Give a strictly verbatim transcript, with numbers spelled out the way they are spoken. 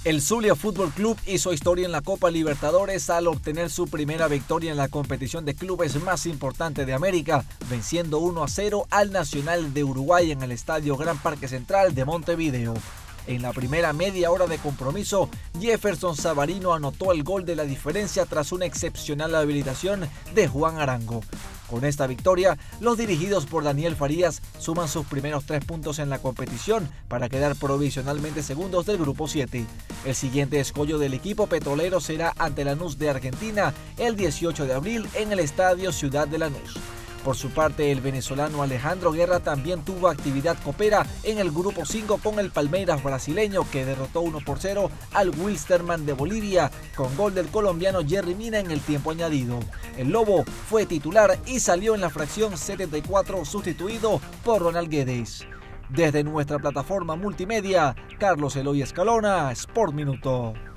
El Zulia Fútbol Club hizo historia en la Copa Libertadores al obtener su primera victoria en la competición de clubes más importante de América, venciendo uno a cero al Nacional de Uruguay en el Estadio Gran Parque Central de Montevideo. En la primera media hora de compromiso, Jefferson Savarino anotó el gol de la diferencia tras una excepcional habilitación de Juan Arango. Con esta victoria, los dirigidos por Daniel Farías suman sus primeros tres puntos en la competición para quedar provisionalmente segundos del Grupo siete. El siguiente escollo del equipo petrolero será ante Lanús de Argentina el dieciocho de abril en el Estadio Ciudad de Lanús. Por su parte, el venezolano Alejandro Guerra también tuvo actividad copera en el Grupo cinco con el Palmeiras brasileño, que derrotó uno por cero al Wilstermann de Bolivia con gol del colombiano Jerry Mina en el tiempo añadido. El Lobo fue titular y salió en la fracción setenta y cuatro sustituido por Ronald Guedes. Desde nuestra plataforma multimedia, Carlos Eloy Escalona, Sport Minuto.